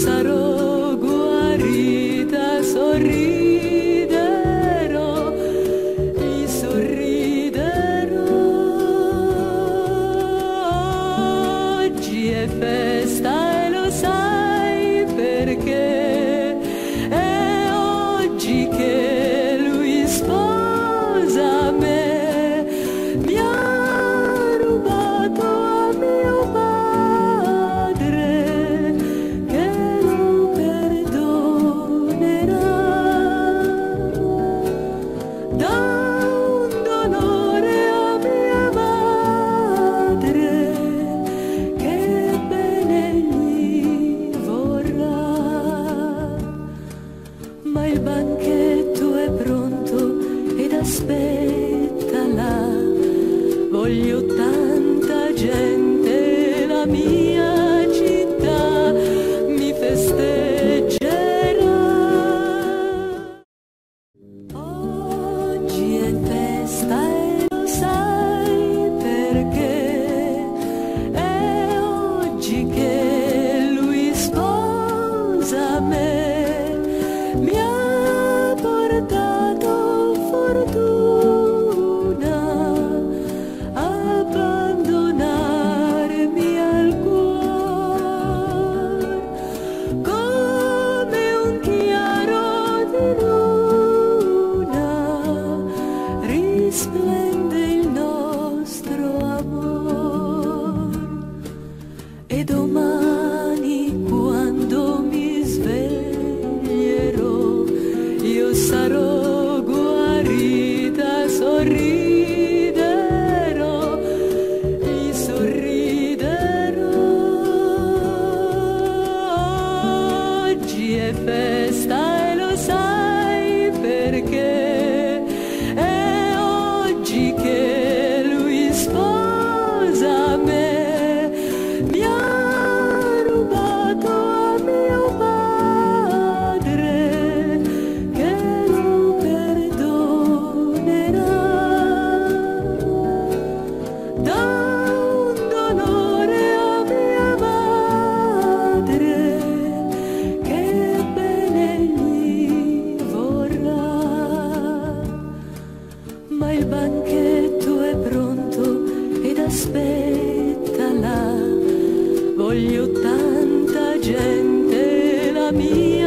sarò guarita, sorriderò, gli sorriderò. Oggi è festa e lo sai perché, è oggi che lui sposa me, mi ha rubato a mio padre, che lo perdonerà. Dà un dolore a mia madre, che bene gli vorrà. Ma il banchetto è pronto ed aspettala, voglio tanta gente, la mia città mi festeggerà. Oggi è festa e lo sai perché, è oggi che lui sposa me, mi ha portato fortuna, abbandonarmi al cuore, come un chiaro di luna, risplende il nostro amor. E domani quando mi sveglierò, io sarò guarita, sorriderò, gli sorriderò. Oggi è festa e lo sai perché, è oggi che lui sposa me, mi ha rubato a mio padre, che lo perdonerà. Dà un dolore a mia madre, che bene gli vorrà. Ma il banchetto è pronto ed aspettala, voglio tanta gente, la mia